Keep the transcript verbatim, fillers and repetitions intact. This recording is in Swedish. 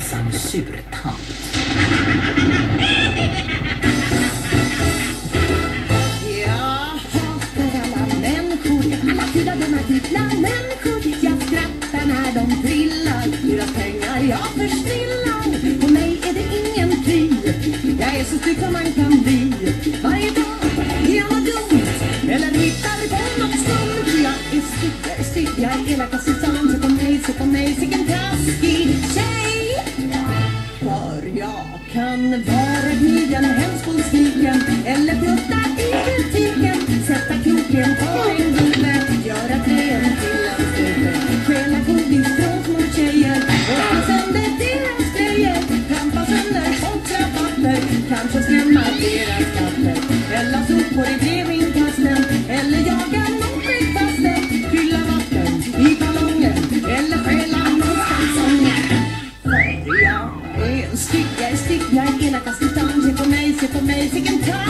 ensam surtant. Jag hatar alla människor, alla fula dumma dypla människor. Jag skrattar när de trillar, deras pengar jag försnillar. På mig är det ingen kry, jag är så stygg som man kan bli. Varje dag är jag något dumt, eller hittar på något skumt. Jag är stygg, jag är stygg, jag är elak och sysam. Se på mig, se på mig, sicken taskig tjej. För jag kan vara blygen, hemskolsniken, eller putta i butiken, sätta kroken på en bulle, göra trän till en stubbe, stjäla godis från små tjejer och ta sönder deras grejer, trampa sönder folkrabatter, kanske skrämma deras katter, eller sopor i brevinkasten, eller jaga någon skitfasten, fylla vatten i ballongen, eller stjäla någonstans som för jag är en stygg, jag är stygg, jag är elakast utan. Se på mig, se på mig, sicken tack.